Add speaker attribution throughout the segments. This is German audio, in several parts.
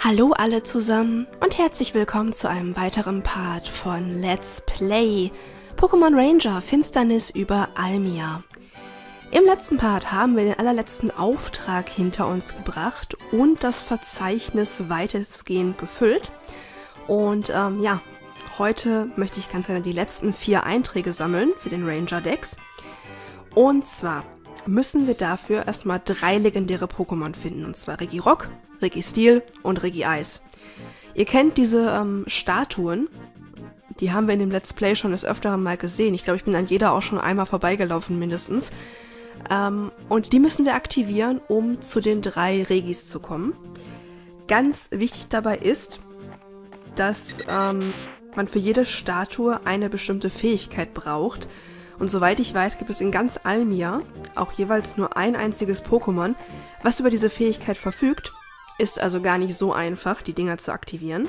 Speaker 1: Hallo alle zusammen und herzlich willkommen zu einem weiteren Part von Let's Play Pokémon Ranger Finsternis über Almia. Im letzten Part haben wir den allerletzten Auftrag hinter uns gebracht und das Verzeichnis weitestgehend gefüllt. Und ja, heute möchte ich ganz gerne die letzten 4 Einträge sammeln für den Ranger-Dex. Und zwar müssen wir dafür erstmal 3 legendäre Pokémon finden, und zwar Regirock, Registeel und Regice. Ihr kennt diese Statuen, die haben wir in dem Let's Play schon des Öfteren mal gesehen. Ich glaube, ich bin an jeder auch schon einmal vorbeigelaufen mindestens. Und die müssen wir aktivieren, um zu den 3 Regis zu kommen. Ganz wichtig dabei ist, dass man für jede Statue eine bestimmte Fähigkeit braucht. Und soweit ich weiß, gibt es in ganz Almia auch jeweils nur ein einziges Pokémon, was über diese Fähigkeit verfügt. Ist also gar nicht so einfach, die Dinger zu aktivieren.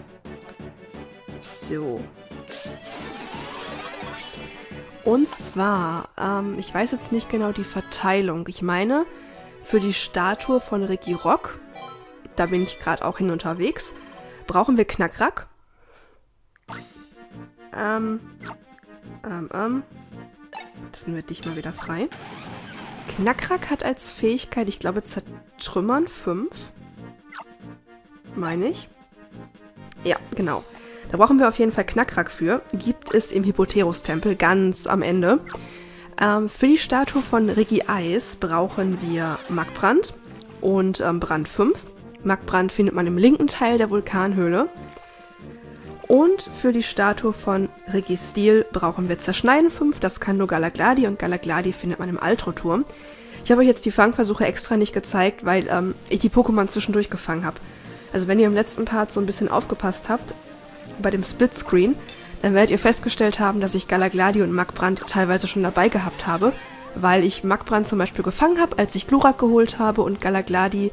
Speaker 1: So. Und zwar, ich weiß jetzt nicht genau die Verteilung. Ich meine, für die Statue von Regirock, da bin ich gerade auch hin unterwegs, brauchen wir Knackrack. Dann wird dich mal wieder frei. Knackrack hat als Fähigkeit, ich glaube, Zertrümmern 5. Meine ich. Ja, genau. Da brauchen wir auf jeden Fall Knackrack für. Gibt es im Hippoterus-Tempel ganz am Ende. Für die Statue von Regice brauchen wir Magbrand und Brand 5. Magbrand findet man im linken Teil der Vulkanhöhle. Und für die Statue von Registeel brauchen wir Zerschneiden 5. Das kann nur Galagladi und Galagladi findet man im Altro-Turm. Ich habe euch jetzt die Fangversuche extra nicht gezeigt, weil ich die Pokémon zwischendurch gefangen habe. Also wenn ihr im letzten Part so ein bisschen aufgepasst habt, bei dem Splitscreen, dann werdet ihr festgestellt haben, dass ich Galagladi und Magbrand teilweise schon dabei gehabt habe, weil ich Magbrand zum Beispiel gefangen habe, als ich Glurak geholt habe und Galagladi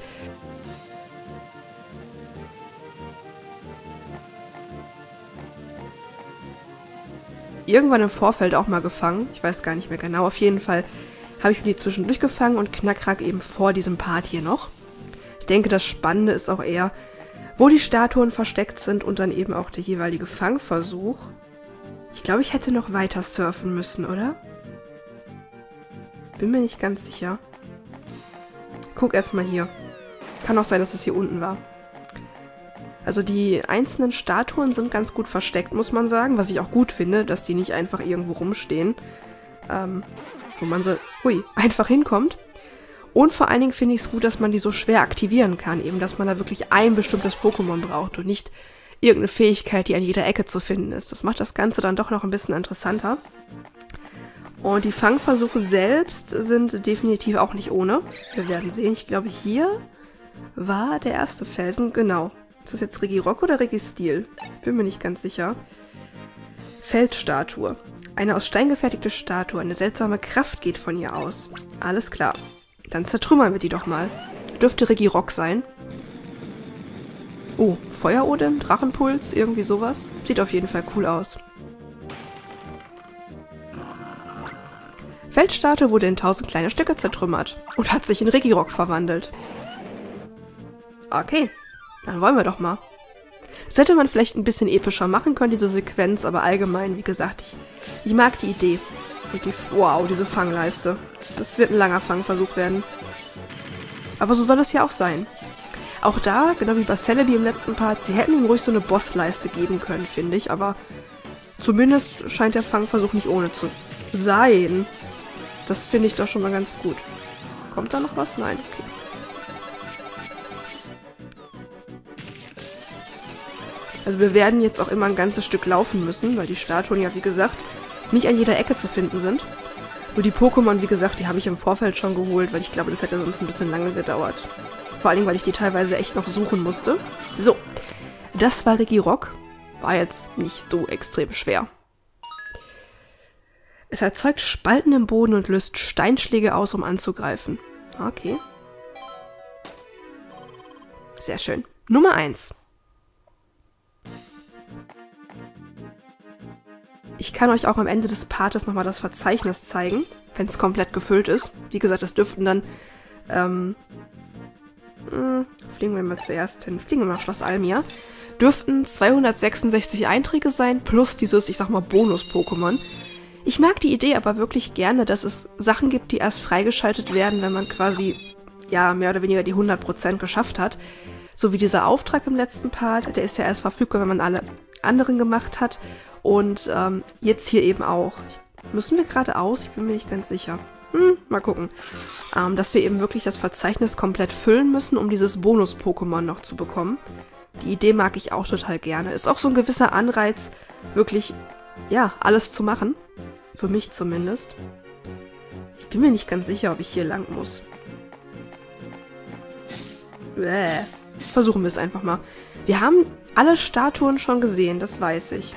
Speaker 1: irgendwann im Vorfeld auch mal gefangen. Ich weiß gar nicht mehr genau. Auf jeden Fall habe ich mir die zwischendurch gefangen und Knackrack eben vor diesem Part hier noch. Ich denke, das Spannende ist auch eher, wo die Statuen versteckt sind und dann eben auch der jeweilige Fangversuch. Ich glaube, ich hätte noch weiter surfen müssen, oder? Bin mir nicht ganz sicher. Guck erstmal hier. Kann auch sein, dass es hier unten war. Also die einzelnen Statuen sind ganz gut versteckt, muss man sagen. Was ich auch gut finde, dass die nicht einfach irgendwo rumstehen. Wo man so einfach hinkommt. Und vor allen Dingen finde ich es gut, dass man die so schwer aktivieren kann. Eben, dass man da wirklich ein bestimmtes Pokémon braucht und nicht irgendeine Fähigkeit, die an jeder Ecke zu finden ist. Das macht das Ganze dann doch noch ein bisschen interessanter. Und die Fangversuche selbst sind definitiv auch nicht ohne. Wir werden sehen. Ich glaube, hier war der erste Felsen. Genau. Ist das jetzt Regirock oder Registeel? Bin mir nicht ganz sicher. Felsstatue. Eine aus Stein gefertigte Statue. Eine seltsame Kraft geht von ihr aus. Alles klar. Dann zertrümmern wir die doch mal. Dürfte Regirock sein. Oh, Feuerodem, Drachenpuls, irgendwie sowas. Sieht auf jeden Fall cool aus. Felsstatue wurde in 1000 kleine Stücke zertrümmert und hat sich in Regirock verwandelt. Okay, dann wollen wir doch mal. Das hätte man vielleicht ein bisschen epischer machen können, diese Sequenz, aber allgemein, wie gesagt, ich mag die Idee. Und wow, diese Fangleiste. Das wird ein langer Fangversuch werden. Aber so soll es ja auch sein. Auch da, genau wie bei Celebi im letzten Part, sie hätten ihm ruhig so eine Bossleiste geben können, finde ich. Aber zumindest scheint der Fangversuch nicht ohne zu sein. Das finde ich doch schon mal ganz gut. Kommt da noch was? Nein, okay. Also wir werden jetzt auch immer ein ganzes Stück laufen müssen, weil die Statuen ja, wie gesagt, nicht an jeder Ecke zu finden sind. Nur die Pokémon, wie gesagt, die habe ich im Vorfeld schon geholt, weil ich glaube, das hätte sonst ein bisschen lange gedauert. Vor allen Dingen, weil ich die teilweise echt noch suchen musste. So, das war Regirock. War jetzt nicht so extrem schwer. Es erzeugt Spalten im Boden und löst Steinschläge aus, um anzugreifen. Okay. Sehr schön. Nummer 1. Ich kann euch auch am Ende des Partes nochmal das Verzeichnis zeigen, wenn es komplett gefüllt ist. Wie gesagt, das dürften dann fliegen wir mal zuerst hin. Fliegen wir nach Schloss Almia. Dürften 266 Einträge sein, plus dieses, ich sag mal, Bonus-Pokémon. Ich mag die Idee aber wirklich gerne, dass es Sachen gibt, die erst freigeschaltet werden, wenn man quasi, ja, mehr oder weniger die 100% geschafft hat. So wie dieser Auftrag im letzten Part, der ist ja erst verfügbar, wenn man alle anderen gemacht hat. Und jetzt hier eben auch. Müssen wir geradeaus? Ich bin mir nicht ganz sicher. Mal gucken. Dass wir eben wirklich das Verzeichnis komplett füllen müssen, um dieses Bonus-Pokémon noch zu bekommen. Die Idee mag ich auch total gerne. Ist auch so ein gewisser Anreiz, wirklich, ja, alles zu machen. Für mich zumindest. Ich bin mir nicht ganz sicher, ob ich hier lang muss. Versuchen wir es einfach mal. Wir haben alle Statuen schon gesehen, das weiß ich.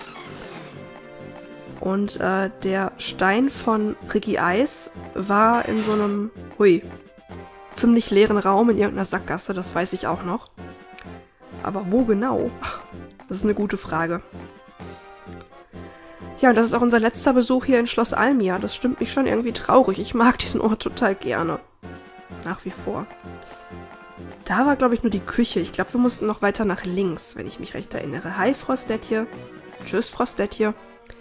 Speaker 1: Und der Stein von Regice war in so einem, ziemlich leeren Raum in irgendeiner Sackgasse, das weiß ich auch noch. Aber wo genau? Das ist eine gute Frage. Ja, und das ist auch unser letzter Besuch hier in Schloss Almia. Das stimmt mich schon irgendwie traurig. Ich mag diesen Ort total gerne. Nach wie vor. Da war, glaube ich, nur die Küche. Ich glaube, wir mussten noch weiter nach links, wenn ich mich recht erinnere. Hi, Frostetje. Tschüss, Frostetje.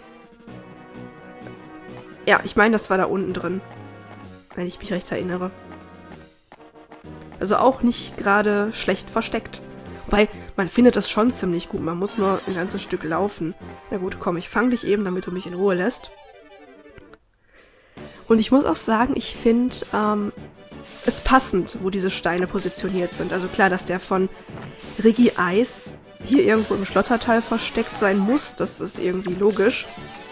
Speaker 1: Ja, ich meine, das war da unten drin. Wenn ich mich recht erinnere. Also auch nicht gerade schlecht versteckt. Wobei, man findet das schon ziemlich gut. Man muss nur ein ganzes Stück laufen. Na gut, komm, ich fange dich eben, damit du mich in Ruhe lässt. Und ich muss auch sagen, ich finde es passend, wo diese Steine positioniert sind. Also klar, dass der von Regice hier irgendwo im Schlottertal versteckt sein muss. Das ist irgendwie logisch.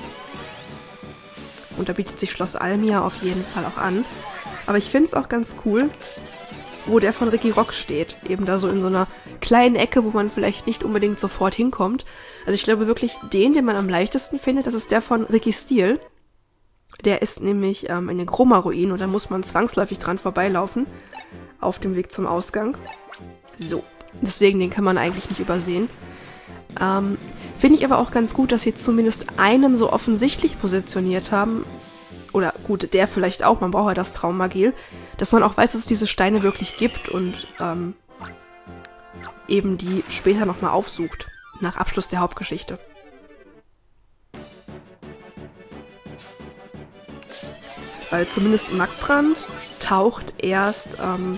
Speaker 1: Und da bietet sich Schloss Almia auf jeden Fall auch an. Aber ich finde es auch ganz cool, wo der von Regirock steht. Eben da so in so einer kleinen Ecke, wo man vielleicht nicht unbedingt sofort hinkommt. Also ich glaube wirklich, den man am leichtesten findet, das ist der von Registeel. Der ist nämlich in den Chroma-Ruinen und da muss man zwangsläufig dran vorbeilaufen. Auf dem Weg zum Ausgang. So. Deswegen, den kann man eigentlich nicht übersehen. Finde ich aber auch ganz gut, dass sie zumindest einen so offensichtlich positioniert haben. Oder gut, der vielleicht auch, man braucht ja das Traummagil, dass man auch weiß, dass es diese Steine wirklich gibt und eben die später nochmal aufsucht, nach Abschluss der Hauptgeschichte. Weil zumindest Magbrand taucht erst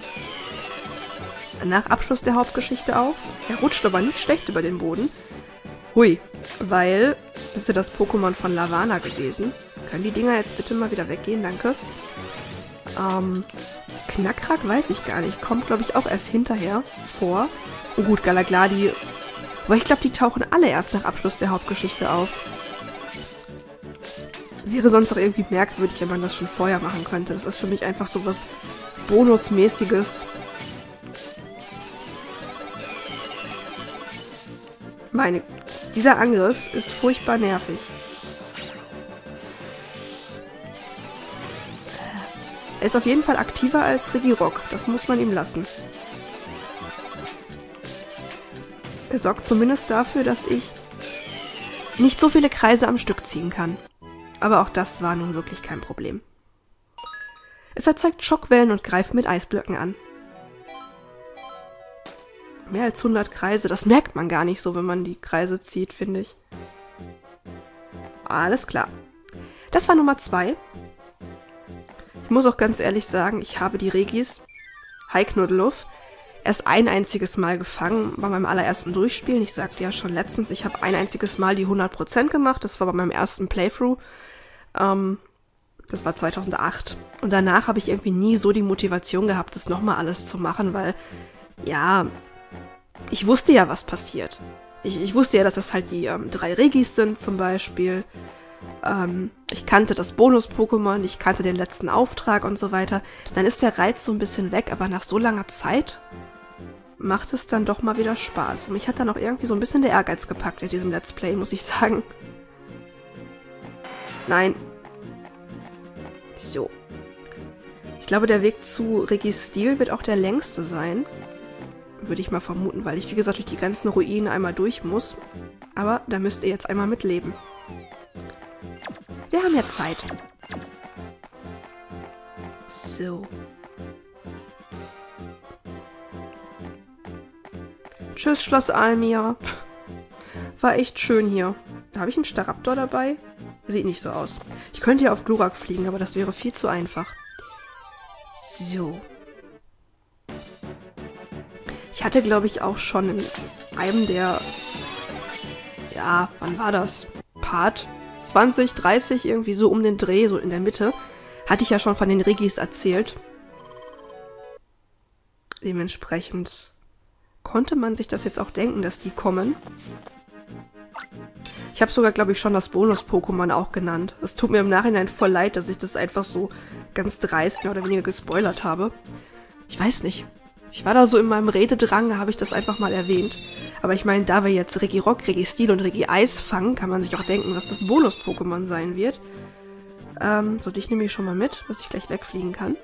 Speaker 1: nach Abschluss der Hauptgeschichte auf. Er rutscht aber nicht schlecht über den Boden. Hui, weil das ist ja das Pokémon von Lavana gewesen. Können die Dinger jetzt bitte mal wieder weggehen, danke. Knackrak weiß ich gar nicht. Kommt, glaube ich, auch erst hinterher vor. Oh gut, Galagladi. Aber ich glaube, die tauchen alle erst nach Abschluss der Hauptgeschichte auf. Wäre sonst auch irgendwie merkwürdig, wenn man das schon vorher machen könnte. Das ist für mich einfach so was Bonusmäßiges. Meine, dieser Angriff ist furchtbar nervig. Er ist auf jeden Fall aktiver als Regirock. Das muss man ihm lassen. Er sorgt zumindest dafür, dass ich nicht so viele Kreise am Stück ziehen kann. Aber auch das war nun wirklich kein Problem. Es erzeugt Schockwellen und greift mit Eisblöcken an. Mehr als 100 Kreise, das merkt man gar nicht so, wenn man die Kreise zieht, finde ich. Alles klar. Das war Nummer 2. Ich muss auch ganz ehrlich sagen, ich habe die Regis, Hi Knuddeluff, erst ein einziges Mal gefangen bei meinem allerersten Durchspielen. Ich sagte ja schon letztens, ich habe ein einziges Mal die 100% gemacht. Das war bei meinem ersten Playthrough. Das war 2008. Und danach habe ich irgendwie nie so die Motivation gehabt, das nochmal alles zu machen, weil, ja, ich wusste ja, was passiert. Ich wusste ja, dass das halt die 3 Regis sind zum Beispiel. Ich kannte das Bonus-Pokémon, ich kannte den letzten Auftrag und so weiter. Dann ist der Reiz so ein bisschen weg, aber nach so langer Zeit macht es dann doch mal wieder Spaß. Und mich hat dann auch irgendwie so ein bisschen der Ehrgeiz gepackt in diesem Let's Play, muss ich sagen. Nein. So. Ich glaube, der Weg zu Registeel wird auch der längste sein. Würde ich mal vermuten, weil ich, wie gesagt, durch die ganzen Ruinen einmal durch muss. Aber da müsst ihr jetzt einmal mitleben. Wir haben ja Zeit. So. Tschüss, Schloss Almia. War echt schön hier. Da habe ich einen Staraptor dabei. Sieht nicht so aus. Ich könnte ja auf Glurak fliegen, aber das wäre viel zu einfach. So. Ich hatte, glaube ich, auch schon in einem der... Ja, wann war das? Part 20, 30, irgendwie so um den Dreh, so in der Mitte. Hatte ich ja schon von den Regis erzählt. Dementsprechend konnte man sich das jetzt auch denken, dass die kommen. Ich habe sogar, glaube ich, schon das Bonus-Pokémon auch genannt. Es tut mir im Nachhinein voll leid, dass ich das einfach so ganz dreist mehr oder weniger gespoilert habe. Ich weiß nicht. Ich war da so in meinem Rededrang, da habe ich das einfach mal erwähnt. Aber ich meine, da wir jetzt Regirock, Registeel und Regi-Eis fangen, kann man sich auch denken, was das Bonus-Pokémon sein wird. So, dich nehme ich schon mal mit, dass ich gleich wegfliegen kann.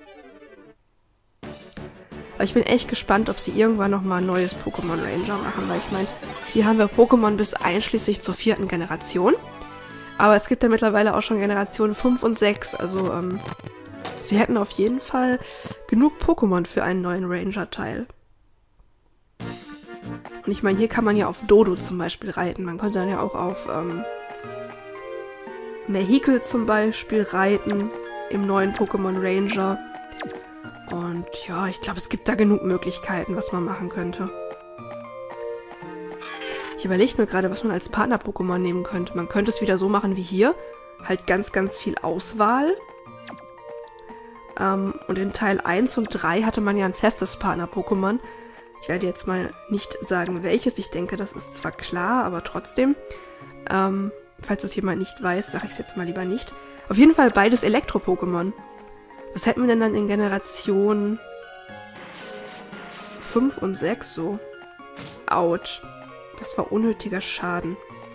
Speaker 1: Aber ich bin echt gespannt, ob sie irgendwann nochmal ein neues Pokémon Ranger machen, weil ich meine, hier haben wir Pokémon bis einschließlich zur 4. Generation. Aber es gibt ja mittlerweile auch schon Generationen 5 und 6, also sie hätten auf jeden Fall genug Pokémon für einen neuen Ranger-Teil. Und ich meine, hier kann man ja auf Dodo zum Beispiel reiten. Man könnte dann ja auch auf Mehikel zum Beispiel reiten im neuen Pokémon Ranger. Und ja, ich glaube, es gibt da genug Möglichkeiten, was man machen könnte. Ich überlege mir gerade, was man als Partner-Pokémon nehmen könnte. Man könnte es wieder so machen wie hier. Halt ganz, ganz viel Auswahl. Und in Teil 1 und 3 hatte man ja ein festes Partner-Pokémon. Ich werde jetzt mal nicht sagen, welches. Ich denke, das ist zwar klar, aber trotzdem. Falls das jemand nicht weiß, sage ich es jetzt mal lieber nicht. Auf jeden Fall beides Elektro-Pokémon. Was hätten wir denn dann in Generation 5 und 6 so? Autsch. Das war unnötiger Schaden.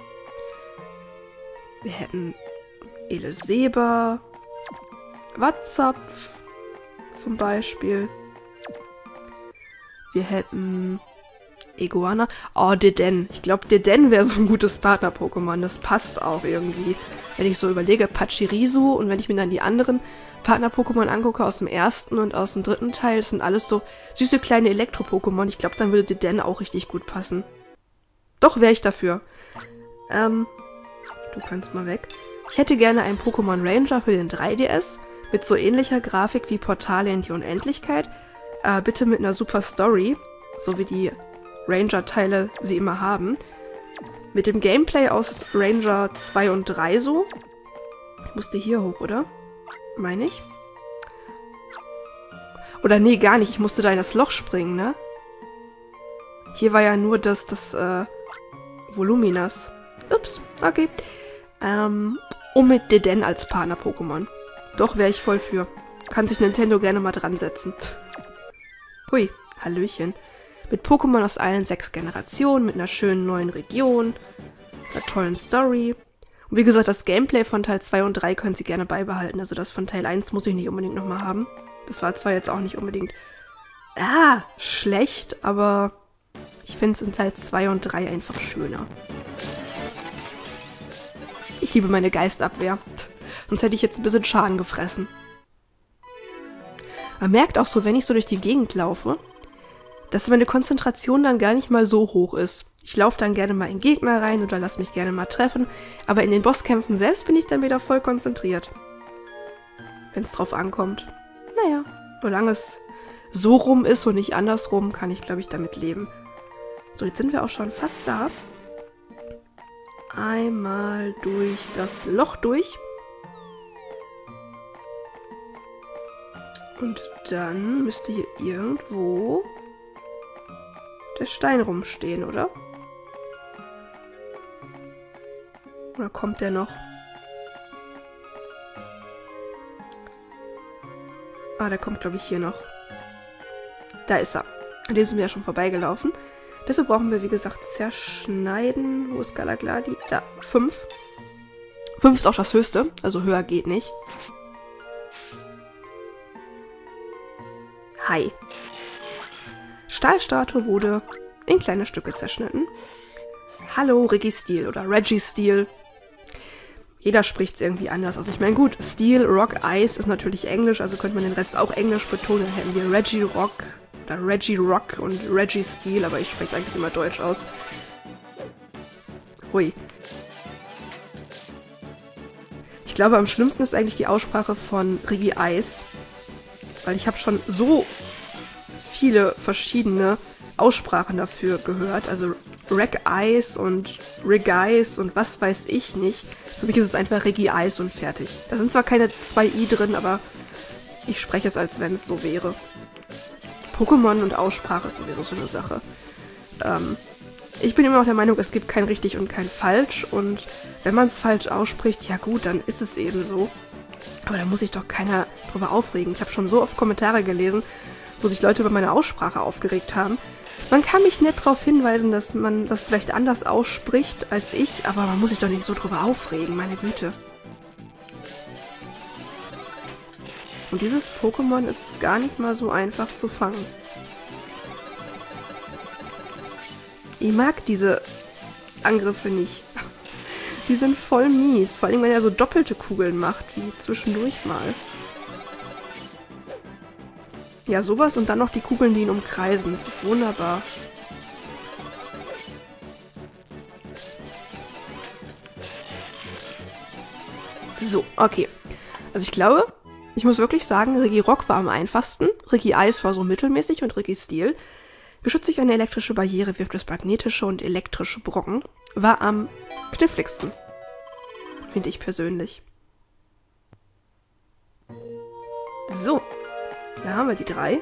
Speaker 1: Wir hätten Eleseba, Watzapf zum Beispiel. Wir hätten Iguana. Oh, Deden. Ich glaube, Deden wäre so ein gutes Partner-Pokémon. Das passt auch irgendwie. Wenn ich so überlege, Pachirisu und wenn ich mir dann die anderen Partner-Pokémon angucke aus dem ersten und aus dem dritten Teil, das sind alles so süße kleine Elektro-Pokémon. Ich glaube, dann würde Deden auch richtig gut passen. Doch, wäre ich dafür. Du kannst mal weg. Ich hätte gerne einen Pokémon Ranger für den 3DS mit so ähnlicher Grafik wie Portale in die Unendlichkeit. Bitte mit einer super Story, so wie die Ranger-Teile sie immer haben. Mit dem Gameplay aus Ranger 2 und 3 so. Ich musste hier hoch, oder? Meine ich? Oder nee, gar nicht. Ich musste da in das Loch springen, ne? Hier war ja nur das Voluminas. Ups, okay. Und mit Deden als Partner-Pokémon. Doch, wäre ich voll für. Kann sich Nintendo gerne mal dran setzen. Hui, Hallöchen. Mit Pokémon aus allen 6 Generationen, mit einer schönen neuen Region, einer tollen Story. Und wie gesagt, das Gameplay von Teil 2 und 3 können sie gerne beibehalten. Also das von Teil 1 muss ich nicht unbedingt nochmal haben. Das war zwar jetzt auch nicht unbedingt schlecht, aber ich finde es in Teil 2 und 3 einfach schöner. Ich liebe meine Geistabwehr. Sonst hätte ich jetzt ein bisschen Schaden gefressen. Man merkt auch so, wenn ich so durch die Gegend laufe, dass meine Konzentration dann gar nicht mal so hoch ist. Ich laufe dann gerne mal in Gegner rein oder lasse mich gerne mal treffen, aber in den Bosskämpfen selbst bin ich dann wieder voll konzentriert. Wenn es drauf ankommt. Naja, solange es so rum ist und nicht andersrum, kann ich, glaube ich, damit leben. So, jetzt sind wir auch schon fast da. Einmal durch das Loch durch. Und dann müsste hier irgendwo der Stein rumstehen, oder? Oder kommt der noch? Ah, der kommt, glaube ich, hier noch. Da ist er. An dem sind wir ja schon vorbeigelaufen. Dafür brauchen wir, wie gesagt, zerschneiden. Wo ist Galagladi? Da, 5. 5 ist auch das höchste, also höher geht nicht. Hi. Stahlstatue wurde in kleine Stücke zerschnitten. Hallo Registeel oder Registeel. Jeder spricht es irgendwie anders aus. Ich meine, gut, Steel, Rock, Ice ist natürlich Englisch, also könnte man den Rest auch Englisch betonen. Dann hätten wir Regirock, oder Regirock und Registeel, aber ich spreche es eigentlich immer deutsch aus. Hui. Ich glaube, am schlimmsten ist eigentlich die Aussprache von Regice, weil ich habe schon so viele verschiedene Aussprachen dafür gehört, also Regice und Regice und was weiß ich nicht. Für mich ist es einfach Regice und fertig. Da sind zwar keine 2 I drin, aber ich spreche es, als wenn es so wäre. Pokémon und Aussprache ist sowieso so eine Sache. Ich bin immer noch der Meinung, es gibt kein richtig und kein falsch. Und wenn man es falsch ausspricht, ja gut, dann ist es eben so. Aber da muss sich doch keiner drüber aufregen. Ich habe schon so oft Kommentare gelesen, wo sich Leute über meine Aussprache aufgeregt haben. Man kann mich nett darauf hinweisen, dass man das vielleicht anders ausspricht als ich, aber man muss sich doch nicht so drüber aufregen, meine Güte. Und dieses Pokémon ist gar nicht mal so einfach zu fangen. Ich mag diese Angriffe nicht. Die sind voll mies, vor allem wenn er so doppelte Kugeln macht, wie zwischendurch mal. Ja, sowas und dann noch die Kugeln, die ihn umkreisen. Das ist wunderbar. So, okay. Also ich glaube, ich muss wirklich sagen, Regirock war am einfachsten, Regice war so mittelmäßig und Registeel, geschützt durch eine elektrische Barriere, wirft es magnetische und elektrische Brocken, war am kniffligsten. Finde ich persönlich. So. Da haben wir die 3.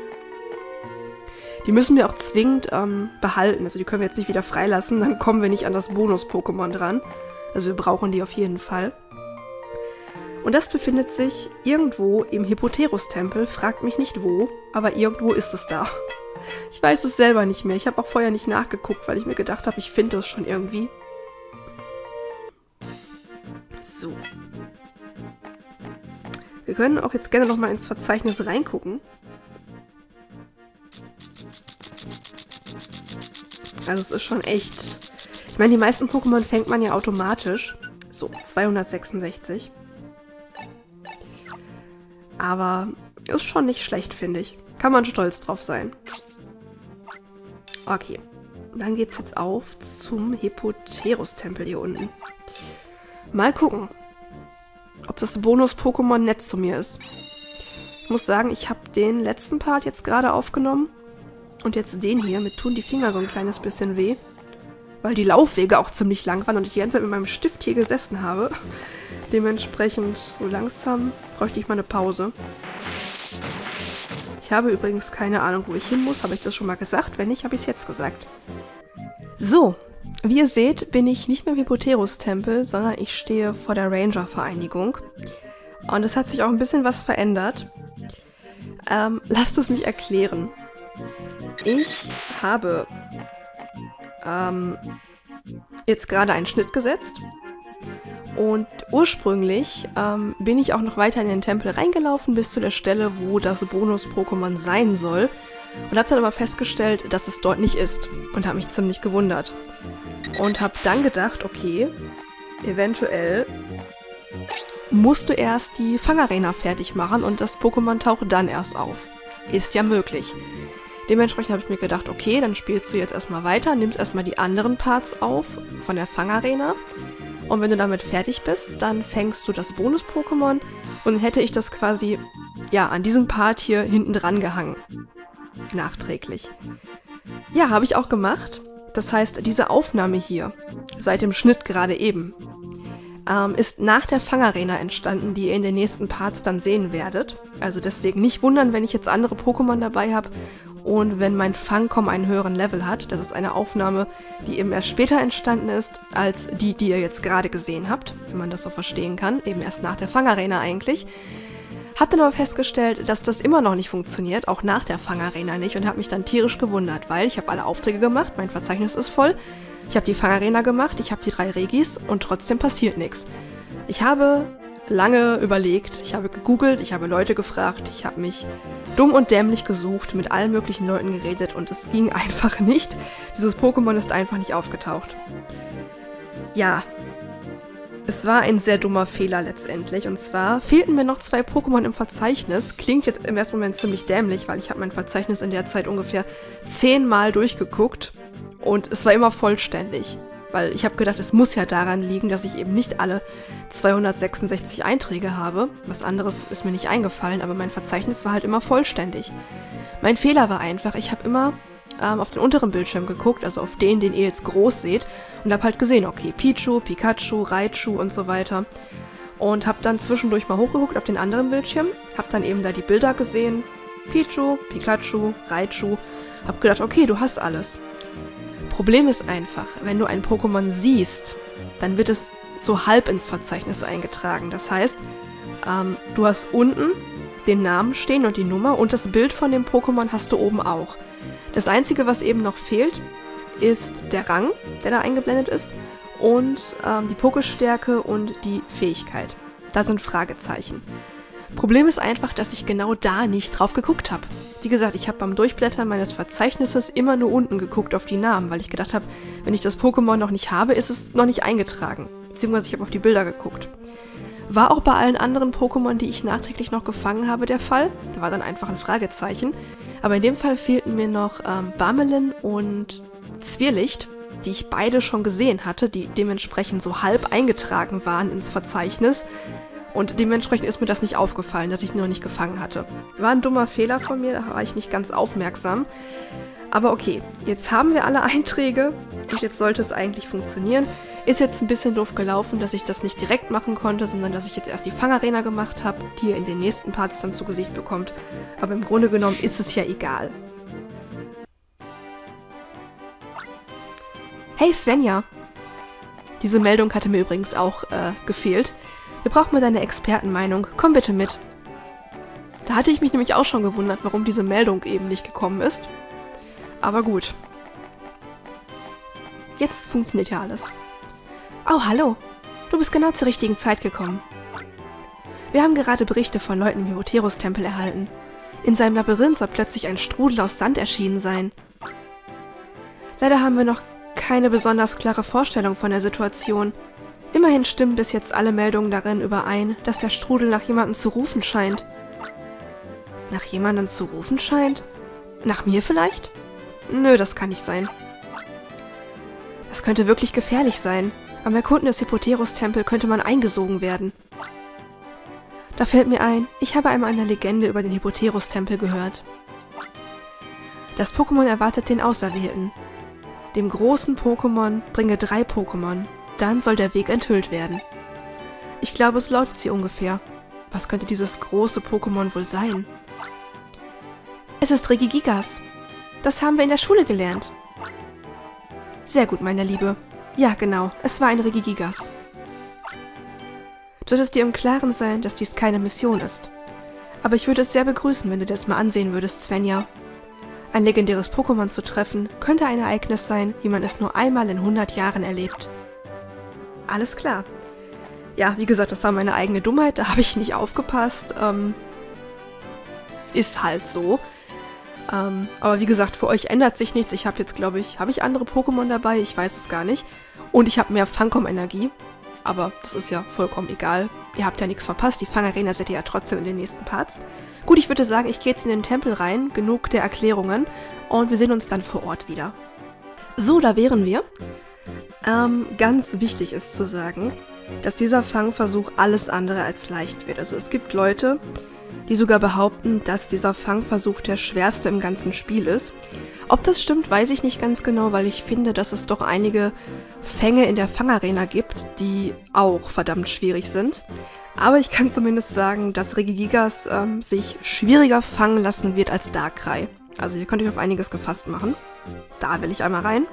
Speaker 1: Die müssen wir auch zwingend behalten. Also die können wir jetzt nicht wieder freilassen. Dann kommen wir nicht an das Bonus-Pokémon dran. Also wir brauchen die auf jeden Fall. Und das befindet sich irgendwo im Hippoterus-Tempel. Fragt mich nicht wo, aber irgendwo ist es da. Ich weiß es selber nicht mehr. Ich habe auch vorher nicht nachgeguckt, weil ich mir gedacht habe, ich finde das schon irgendwie. So. Wir können auch jetzt gerne nochmal ins Verzeichnis reingucken. Also es ist schon echt... Ich meine, die meisten Pokémon fängt man ja automatisch. So, 266. Aber ist schon nicht schlecht, finde ich. Kann man stolz drauf sein. Okay. Dann geht's jetzt auf zum Hippoterus-Tempel hier unten. Mal gucken, ob das Bonus-Pokémon nett zu mir ist. Ich muss sagen, ich habe den letzten Part jetzt gerade aufgenommen. Und jetzt den hier. Mir tun die Finger so ein kleines bisschen weh. Weil die Laufwege auch ziemlich lang waren und ich die ganze Zeit mit meinem Stift hier gesessen habe. Dementsprechend so langsam bräuchte ich mal eine Pause. Ich habe übrigens keine Ahnung, wo ich hin muss. Habe ich das schon mal gesagt? Wenn nicht, habe ich es jetzt gesagt. So. Wie ihr seht, bin ich nicht mehr im Hippoterus-Tempel, sondern ich stehe vor der Ranger-Vereinigung. Und es hat sich auch ein bisschen was verändert. Lasst es mich erklären. Ich habe jetzt gerade einen Schnitt gesetzt. Und ursprünglich bin ich auch noch weiter in den Tempel reingelaufen, bis zu der Stelle, wo das Bonus-Pokémon sein soll. Und habe dann aber festgestellt, dass es dort nicht ist. Und habe mich ziemlich gewundert. Und habe dann gedacht, okay, eventuell musst du erst die Fangarena fertig machen und das Pokémon taucht dann erst auf. Ist ja möglich. Dementsprechend habe ich mir gedacht, okay, dann spielst du jetzt erstmal weiter, nimmst erstmal die anderen Parts auf von der Fangarena. Und wenn du damit fertig bist, dann fängst du das Bonus-Pokémon und dann hätte ich das quasi, ja, an diesem Part hier hinten dran gehangen. Nachträglich. Ja, habe ich auch gemacht. Das heißt, diese Aufnahme hier, seit dem Schnitt gerade eben, ist nach der Fangarena entstanden, die ihr in den nächsten Parts dann sehen werdet. Also deswegen nicht wundern, wenn ich jetzt andere Pokémon dabei habe und wenn mein Fangcom einen höheren Level hat. Das ist eine Aufnahme, die eben erst später entstanden ist, als die ihr jetzt gerade gesehen habt, wenn man das so verstehen kann. Eben erst nach der Fangarena eigentlich. Hab dann aber festgestellt, dass das immer noch nicht funktioniert, auch nach der Fangarena nicht, und habe mich dann tierisch gewundert, weil ich habe alle Aufträge gemacht, mein Verzeichnis ist voll, ich habe die Fangarena gemacht, ich habe die 3 Regis und trotzdem passiert nichts. Ich habe lange überlegt, ich habe gegoogelt, ich habe Leute gefragt, ich habe mich dumm und dämlich gesucht, mit allen möglichen Leuten geredet und es ging einfach nicht. Dieses Pokémon ist einfach nicht aufgetaucht. Ja. Es war ein sehr dummer Fehler letztendlich. Und zwar fehlten mir noch 2 Pokémon im Verzeichnis. Klingt jetzt im ersten Moment ziemlich dämlich, weil ich habe mein Verzeichnis in der Zeit ungefähr 10 Mal durchgeguckt. Und es war immer vollständig. Weil ich habe gedacht, es muss ja daran liegen, dass ich eben nicht alle 266 Einträge habe. Was anderes ist mir nicht eingefallen, aber mein Verzeichnis war halt immer vollständig. Mein Fehler war einfach, ich habe immer auf den unteren Bildschirm geguckt, also auf den ihr jetzt groß seht, und habe halt gesehen, okay, Pichu, Pikachu, Raichu und so weiter. Und habe dann zwischendurch mal hochgeguckt auf den anderen Bildschirm, habe dann eben da die Bilder gesehen, Pichu, Pikachu, Raichu, habe gedacht, okay, du hast alles. Problem ist einfach, wenn du ein Pokémon siehst, dann wird es so halb ins Verzeichnis eingetragen. Das heißt, du hast unten den Namen stehen und die Nummer und das Bild von dem Pokémon hast du oben auch. Das Einzige, was eben noch fehlt, ist der Rang, der da eingeblendet ist, und die Pokestärke und die Fähigkeit. Da sind Fragezeichen. Problem ist einfach, dass ich genau da nicht drauf geguckt habe. Wie gesagt, ich habe beim Durchblättern meines Verzeichnisses immer nur unten geguckt auf die Namen, weil ich gedacht habe, wenn ich das Pokémon noch nicht habe, ist es noch nicht eingetragen. Beziehungsweise ich habe auf die Bilder geguckt. War auch bei allen anderen Pokémon, die ich nachträglich noch gefangen habe, der Fall. Da war dann einfach ein Fragezeichen. Aber in dem Fall fehlten mir noch Barmelin und Zwirlicht, die ich beide schon gesehen hatte, die dementsprechend so halb eingetragen waren ins Verzeichnis. Und dementsprechend ist mir das nicht aufgefallen, dass ich ihn noch nicht gefangen hatte. War ein dummer Fehler von mir, da war ich nicht ganz aufmerksam. Aber okay, jetzt haben wir alle Einträge und jetzt sollte es eigentlich funktionieren. Ist jetzt ein bisschen doof gelaufen, dass ich das nicht direkt machen konnte, sondern dass ich jetzt erst die Fangarena gemacht habe, die ihr in den nächsten Parts dann zu Gesicht bekommt. Aber im Grunde genommen ist es ja egal. Hey Svenja! Diese Meldung hatte mir übrigens auch gefehlt. Wir brauchen mal deine Expertenmeinung. Komm bitte mit. Da hatte ich mich nämlich auch schon gewundert, warum diese Meldung eben nicht gekommen ist. Aber gut. Jetzt funktioniert ja alles. Oh, hallo. Du bist genau zur richtigen Zeit gekommen. Wir haben gerade Berichte von Leuten im Hippoterus-Tempel erhalten. In seinem Labyrinth soll plötzlich ein Strudel aus Sand erschienen sein. Leider haben wir noch keine besonders klare Vorstellung von der Situation. Immerhin stimmen bis jetzt alle Meldungen darin überein, dass der Strudel nach jemandem zu rufen scheint. Nach jemandem zu rufen scheint? Nach mir vielleicht? Nö, das kann nicht sein. Das könnte wirklich gefährlich sein. Beim Erkunden des Hippoterus-Tempel könnte man eingesogen werden. Da fällt mir ein, ich habe einmal eine Legende über den Hippoterus-Tempel gehört. Das Pokémon erwartet den Auserwählten. Dem großen Pokémon bringe 3 Pokémon. Dann soll der Weg enthüllt werden. Ich glaube, so lautet sie ungefähr. Was könnte dieses große Pokémon wohl sein? Es ist Regigigas. Das haben wir in der Schule gelernt. Sehr gut, meine Liebe. Ja, genau, es war ein Regigigas. Du solltest dir im Klaren sein, dass dies keine Mission ist. Aber ich würde es sehr begrüßen, wenn du dir das mal ansehen würdest, Svenja. Ein legendäres Pokémon zu treffen, könnte ein Ereignis sein, wie man es nur einmal in 100 Jahren erlebt. Alles klar. Ja, wie gesagt, das war meine eigene Dummheit, da habe ich nicht aufgepasst. Ist halt so. Aber wie gesagt, für euch ändert sich nichts. Ich habe jetzt, glaube ich, habe ich andere Pokémon dabei? Ich weiß es gar nicht. Und ich habe mehr Fangcom-Energie. Aber das ist ja vollkommen egal. Ihr habt ja nichts verpasst. Die Fangarena seht ihr ja trotzdem in den nächsten Parts. Gut, ich würde sagen, ich gehe jetzt in den Tempel rein. Genug der Erklärungen. Und wir sehen uns dann vor Ort wieder. So, da wären wir. Ganz wichtig ist zu sagen, dass dieser Fangversuch alles andere als leicht wird. Also es gibt Leute, die sogar behaupten, dass dieser Fangversuch der schwerste im ganzen Spiel ist. Ob das stimmt, weiß ich nicht ganz genau, weil ich finde, dass es doch einige Fänge in der Fangarena gibt, die auch verdammt schwierig sind. Aber ich kann zumindest sagen, dass Regigigas sich schwieriger fangen lassen wird als Darkrai. Also ihr könnt euch auf einiges gefasst machen. Da will ich einmal rein.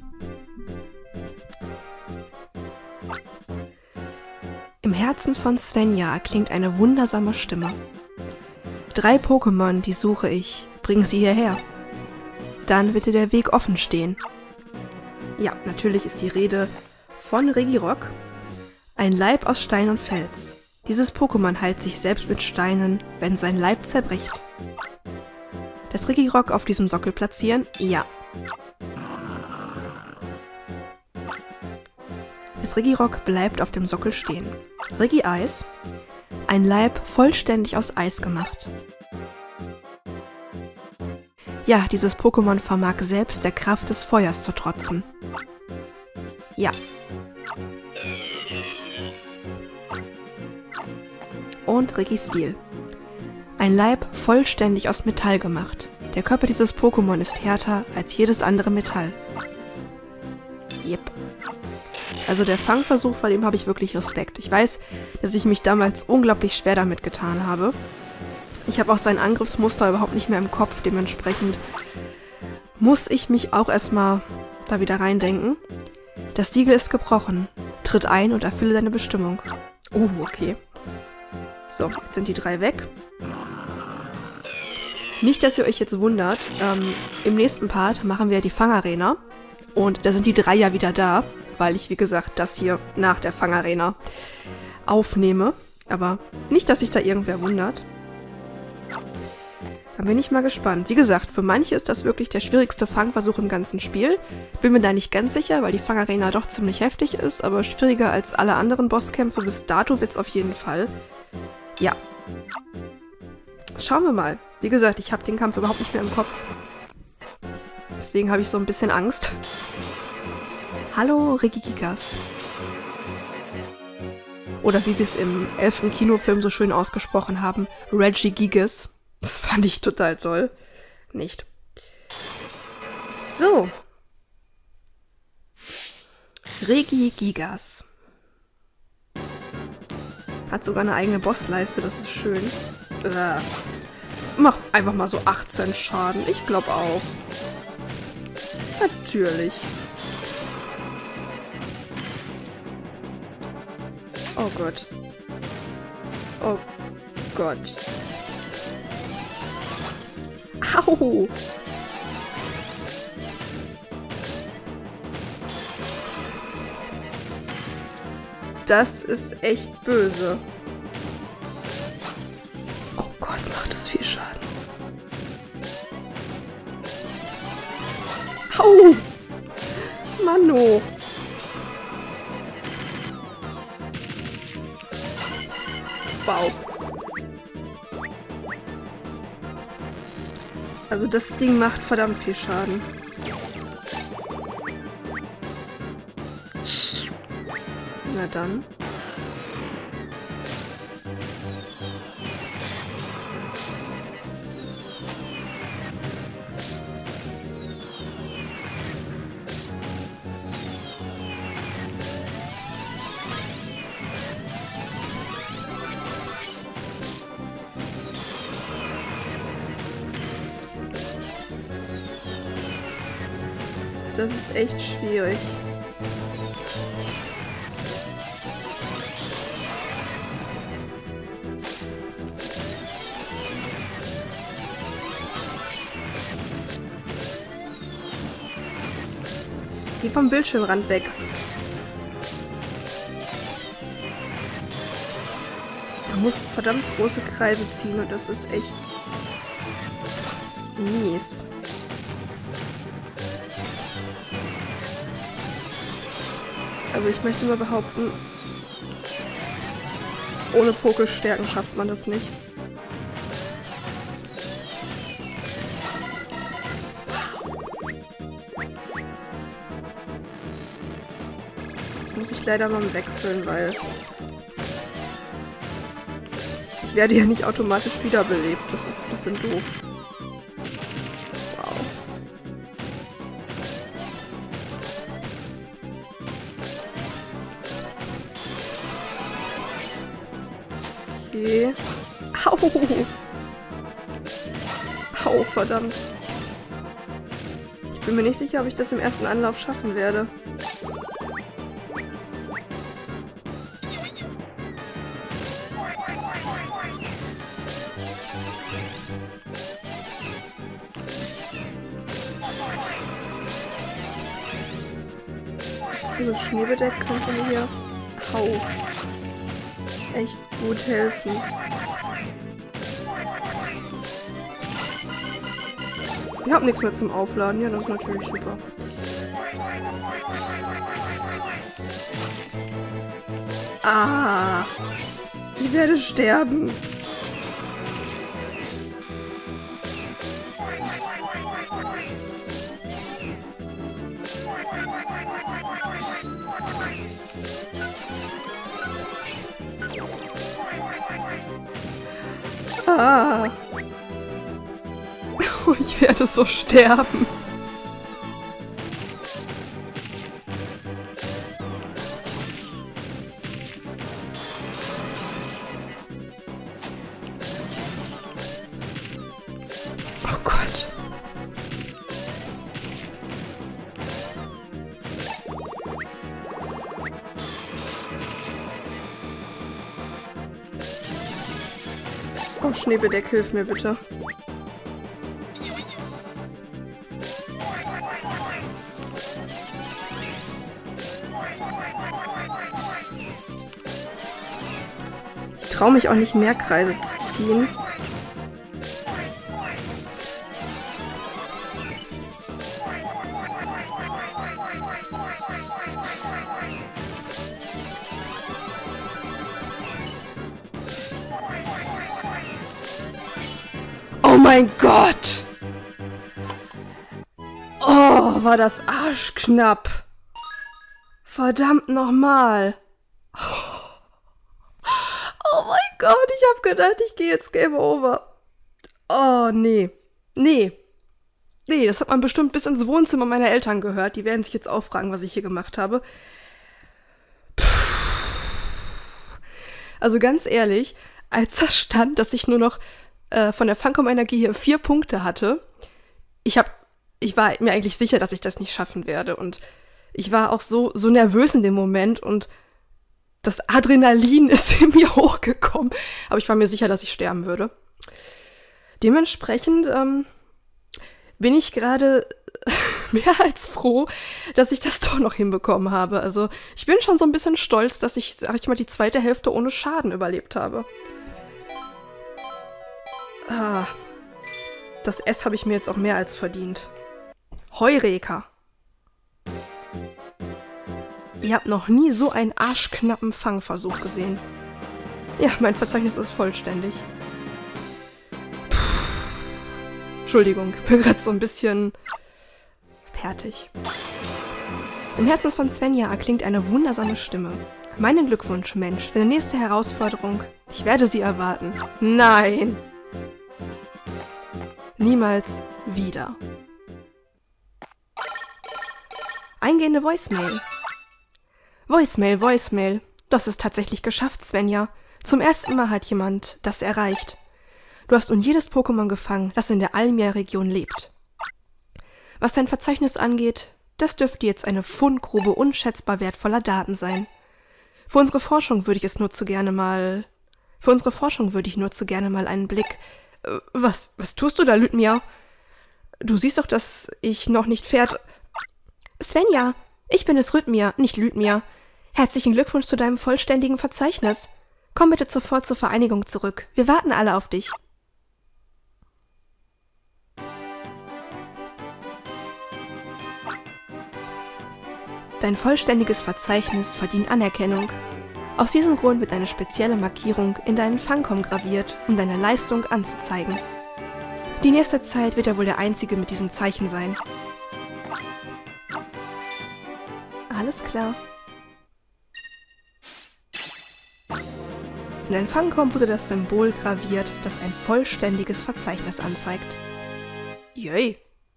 Speaker 1: Im Herzen von Svenja klingt eine wundersame Stimme. 3 Pokémon, die suche ich. Bring sie hierher. Dann wird dir der Weg offen stehen. Ja, natürlich ist die Rede von Regirock. Ein Leib aus Stein und Fels. Dieses Pokémon heilt sich selbst mit Steinen, wenn sein Leib zerbricht. Das Regirock auf diesem Sockel platzieren? Ja. Regirock bleibt auf dem Sockel stehen. Regice. Ein Leib vollständig aus Eis gemacht. Ja, dieses Pokémon vermag selbst der Kraft des Feuers zu trotzen. Ja. Und Registil. Ein Leib vollständig aus Metall gemacht. Der Körper dieses Pokémon ist härter als jedes andere Metall. Yep. Also der Fangversuch, vor dem habe ich wirklich Respekt. Ich weiß, dass ich mich damals unglaublich schwer damit getan habe. Ich habe auch sein Angriffsmuster überhaupt nicht mehr im Kopf. Dementsprechend muss ich mich auch erstmal da wieder reindenken. Das Siegel ist gebrochen. Tritt ein und erfülle deine Bestimmung. Oh, okay. So, jetzt sind die 3 weg. Nicht, dass ihr euch jetzt wundert. Im nächsten Part machen wir die Fangarena. Und da sind die 3 ja wieder da. Weil ich, wie gesagt, das hier nach der Fangarena aufnehme. Aber nicht, dass sich da irgendwer wundert. Da bin ich mal gespannt. Wie gesagt, für manche ist das wirklich der schwierigste Fangversuch im ganzen Spiel. Bin mir da nicht ganz sicher, weil die Fangarena doch ziemlich heftig ist, aber schwieriger als alle anderen Bosskämpfe bis dato wird's auf jeden Fall. Ja. Schauen wir mal. Wie gesagt, ich habe den Kampf überhaupt nicht mehr im Kopf. Deswegen habe ich so ein bisschen Angst. Hallo, Regigigas. Oder wie sie es im 11. Kinofilm so schön ausgesprochen haben, Regigigas. Das fand ich total toll. Nicht. So. Regigigas. Hat sogar eine eigene Bossleiste, das ist schön. Mach einfach mal so 18 Schaden. Ich glaube auch. Natürlich. Oh Gott. Oh Gott. Au! Das ist echt böse. Oh Gott, macht das viel Schaden. Au! Mano! Wow. Also das Ding macht verdammt viel Schaden. Na dann. Das ist echt schwierig. Geh vom Bildschirmrand weg. Er muss verdammt große Kreise ziehen und das ist echt mies. Also ich möchte mal behaupten, ohne Poké-Stärken schafft man das nicht. Jetzt muss ich leider mal wechseln, weil ich werde ja nicht automatisch wiederbelebt. Das ist ein bisschen doof. Okay. Au! Au, verdammt. Ich bin mir nicht sicher, ob ich das im ersten Anlauf schaffen werde. Also Schneebedeck könnte mir hier echt gut helfen. Ich habe nichts mehr zum Aufladen. Ja, das ist natürlich super. Ah, ich werde sterben. Ah. Oh, ich werde so sterben. Oh Gott. Oh, Schneebedeck, hilf mir bitte. Ich traue mich auch nicht mehr Kreise zu ziehen. Oh mein Gott! Oh, war das arschknapp. Verdammt nochmal. Oh mein Gott, ich hab gedacht, ich gehe jetzt Game Over. Oh, nee. Nee. Nee, das hat man bestimmt bis ins Wohnzimmer meiner Eltern gehört. Die werden sich jetzt auch fragen, was ich hier gemacht habe. Also ganz ehrlich, als da stand, dass ich nur noch von der Funcom-Energie hier 4 Punkte hatte, ich war mir eigentlich sicher, dass ich das nicht schaffen werde. Und ich war auch so nervös in dem Moment und das Adrenalin ist in mir hochgekommen. Aber ich war mir sicher, dass ich sterben würde. Dementsprechend bin ich gerade mehr als froh, dass ich das doch noch hinbekommen habe. Also ich bin schon so ein bisschen stolz, dass ich, sag ich mal, die zweite Hälfte ohne Schaden überlebt habe. Ah, das S habe ich mir jetzt auch mehr als verdient. Heureka! Ihr habt noch nie so einen arschknappen Fangversuch gesehen. Ja, mein Verzeichnis ist vollständig. Puh. Entschuldigung, ich bin gerade so ein bisschen fertig. Im Herzen von Svenja erklingt eine wundersame Stimme. Meinen Glückwunsch, Mensch, für die nächste Herausforderung. Ich werde sie erwarten. Nein! Niemals wieder. Eingehende Voicemail. Voicemail. Du hast es tatsächlich geschafft, Svenja. Zum ersten Mal hat jemand das erreicht. Du hast nun jedes Pokémon gefangen, das in der Almia-Region lebt. Was dein Verzeichnis angeht, das dürfte jetzt eine Fundgrube unschätzbar wertvoller Daten sein. Für unsere Forschung würde ich nur zu gerne mal einen Blick... Was tust du da, Lütmia? Du siehst doch, dass ich noch nicht Svenja, ich bin es, Rhythmia, nicht Lütmia. Herzlichen Glückwunsch zu deinem vollständigen Verzeichnis. Komm bitte sofort zur Vereinigung zurück. Wir warten alle auf dich. Dein vollständiges Verzeichnis verdient Anerkennung. Aus diesem Grund wird eine spezielle Markierung in deinen Funcom graviert, um deine Leistung anzuzeigen. Die nächste Zeit wird er wohl der Einzige mit diesem Zeichen sein. Alles klar. In dein Funcom wurde das Symbol graviert, das ein vollständiges Verzeichnis anzeigt. Yay!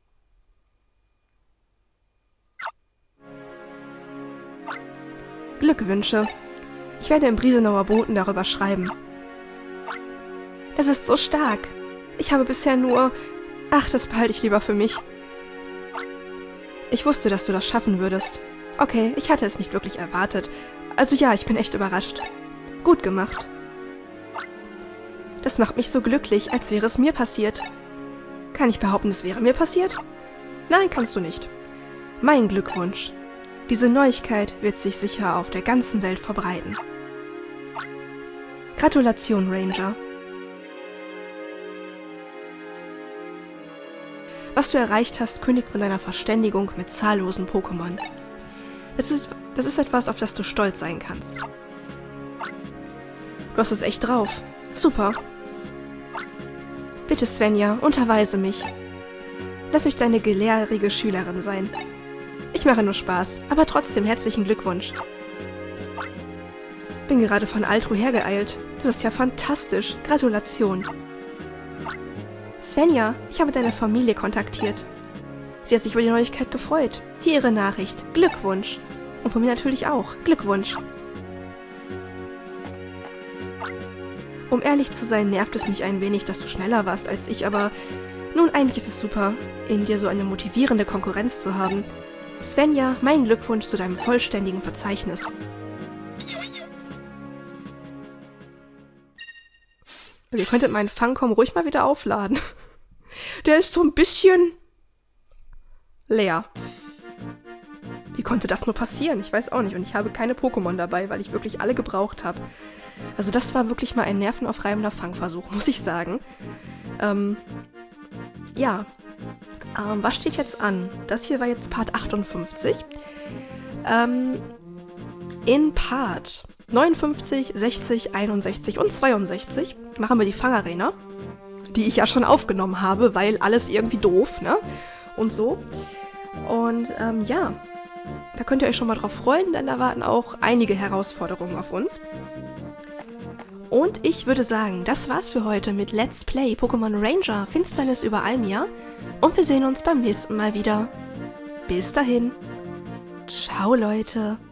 Speaker 1: Glückwünsche. Ich werde im Briesenauer Boten darüber schreiben. Das ist so stark. Ich habe bisher nur... Ach, das behalte ich lieber für mich. Ich wusste, dass du das schaffen würdest. Okay, ich hatte es nicht wirklich erwartet. Also ja, ich bin echt überrascht. Gut gemacht. Das macht mich so glücklich, als wäre es mir passiert. Kann ich behaupten, es wäre mir passiert? Nein, kannst du nicht. Mein Glückwunsch. Diese Neuigkeit wird sich sicher auf der ganzen Welt verbreiten. Gratulation, Ranger. Was du erreicht hast, kündigt von deiner Verständigung mit zahllosen Pokémon. Das ist etwas, auf das du stolz sein kannst. Du hast es echt drauf. Super. Bitte, Svenja, unterweise mich. Lass mich deine gelehrige Schülerin sein. Ich mache nur Spaß, aber trotzdem herzlichen Glückwunsch. Bin gerade von Altro hergeeilt. Das ist ja fantastisch. Gratulation. Svenja, ich habe deine Familie kontaktiert. Sie hat sich über die Neuigkeit gefreut. Hier ihre Nachricht. Glückwunsch. Und von mir natürlich auch. Glückwunsch. Um ehrlich zu sein, nervt es mich ein wenig, dass du schneller warst als ich, aber nun, eigentlich ist es super, in dir so eine motivierende Konkurrenz zu haben. Svenja, mein Glückwunsch zu deinem vollständigen Verzeichnis. Und ihr könntet meinen Fangcom ruhig mal wieder aufladen. Der ist so ein bisschen leer. Wie konnte das nur passieren? Ich weiß auch nicht. Und ich habe keine Pokémon dabei, weil ich wirklich alle gebraucht habe. Also das war wirklich mal ein nervenaufreibender Fangversuch, muss ich sagen. Was steht jetzt an? Das hier war jetzt Part 58. In Part 59, 60, 61 und 62 machen wir die Fangarena, die ich ja schon aufgenommen habe, weil alles irgendwie doof, ne? Und so. Und da könnt ihr euch schon mal drauf freuen, denn da warten auch einige Herausforderungen auf uns. Und ich würde sagen, das war's für heute mit Let's Play Pokémon Ranger Finsternis über Almia. Und wir sehen uns beim nächsten Mal wieder. Bis dahin. Ciao, Leute.